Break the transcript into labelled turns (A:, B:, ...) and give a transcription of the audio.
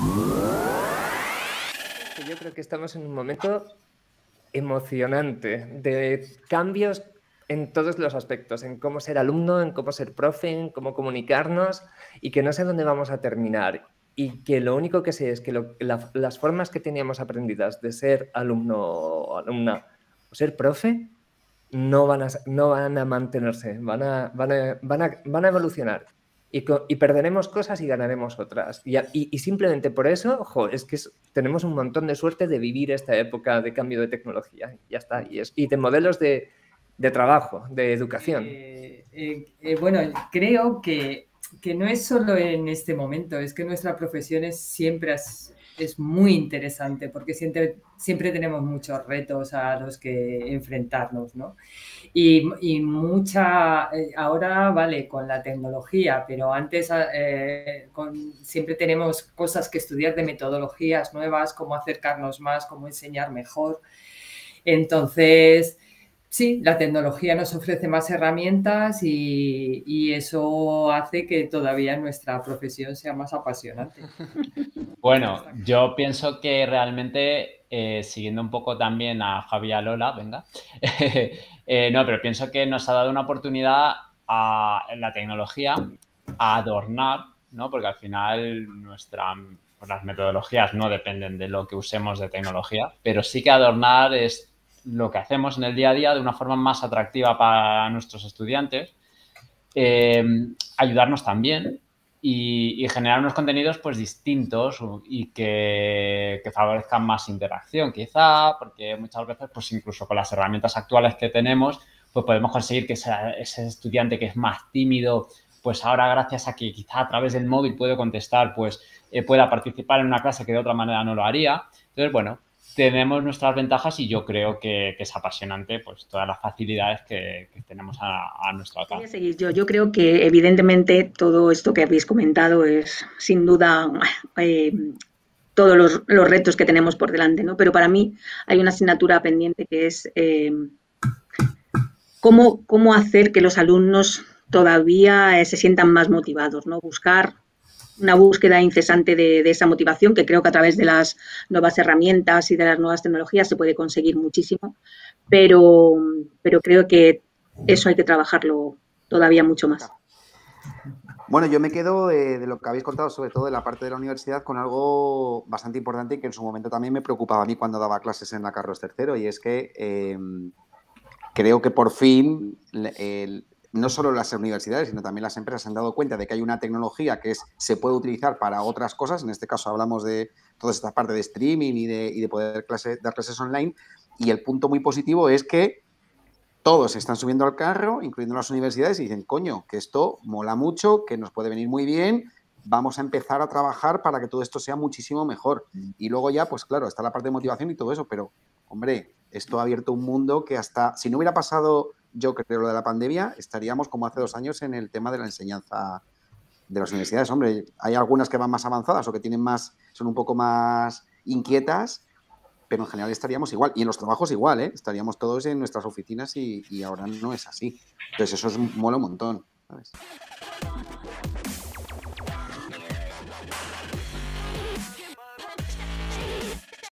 A: Yo creo que estamos en un momento emocionante de cambios en todos los aspectos, en cómo ser alumno, en cómo ser profe, en cómo comunicarnos, y que no sé dónde vamos a terminar. Y que lo único que sé es que las formas que teníamos aprendidas de ser alumno o alumna o ser profe no van a mantenerse, van a evolucionar. Y perderemos cosas y ganaremos otras. Y simplemente por eso, ojo, es que tenemos un montón de suerte de vivir esta época de cambio de tecnología. Ya está. Y de modelos de trabajo, de educación.
B: Bueno, creo que no es solo en este momento, es que nuestra profesión es muy interesante porque siempre tenemos muchos retos a los que enfrentarnos, ¿no? Y ahora vale con la tecnología, pero antes siempre tenemos cosas que estudiar de metodologías nuevas, cómo acercarnos más, cómo enseñar mejor. Entonces, sí, la tecnología nos ofrece más herramientas y eso hace que todavía nuestra profesión sea más apasionante.
C: Bueno, yo pienso que realmente, siguiendo un poco también a Javi y a Lola, venga, no, pero pienso que nos ha dado una oportunidad en la tecnología a adornar, ¿no? Porque al final pues las metodologías no dependen de lo que usemos de tecnología, pero sí que adornar es lo que hacemos en el día a día de una forma más atractiva para nuestros estudiantes, eh, ayudarnos también y generar unos contenidos pues distintos y que favorezcan más interacción quizá, porque muchas veces pues incluso con las herramientas actuales que tenemos pues podemos conseguir que ese estudiante que es más tímido pues ahora gracias a que quizá a través del móvil puede contestar pues pueda participar en una clase que de otra manera no lo haría. Entonces, bueno, tenemos nuestras ventajas y yo creo que es apasionante pues todas las facilidades que tenemos a nuestro
D: Voy a
C: alcance.
D: seguir yo. Yo creo que evidentemente todo esto que habéis comentado es sin duda eh, todos los retos que tenemos por delante, ¿no? Pero para mí hay una asignatura pendiente que es cómo hacer que los alumnos todavía se sientan más motivados, ¿no? Buscar una búsqueda incesante de esa motivación, que creo que a través de las nuevas herramientas y de las nuevas tecnologías se puede conseguir muchísimo, pero, pero creo que eso hay que trabajarlo todavía mucho más.
E: Bueno, yo me quedo de lo que habéis contado, sobre todo de la parte de la universidad, con algo bastante importante y que en su momento también me preocupaba a mí cuando daba clases en la Carlos III, y es que creo que por fin no solo las universidades, sino también las empresas se han dado cuenta de que hay una tecnología que se puede utilizar para otras cosas. En este caso hablamos de toda esta parte de streaming y de poder dar clases online. Y el punto muy positivo es que todos se están subiendo al carro, incluyendo las universidades, y dicen, coño, que esto mola mucho, que nos puede venir muy bien, vamos a empezar a trabajar para que todo esto sea muchísimo mejor. Y luego ya, pues claro, está la parte de motivación y todo eso, pero, hombre, esto ha abierto un mundo que hasta, si no hubiera pasado, yo creo, lo de la pandemia, estaríamos como hace 2 años en el tema de la enseñanza de las universidades. Hombre, hay algunas que van más avanzadas o que son un poco más inquietas, pero en general estaríamos igual. Y en los trabajos igual, ¿eh? Estaríamos todos en nuestras oficinas y ahora no es así. Entonces eso mola un montón, ¿sabes?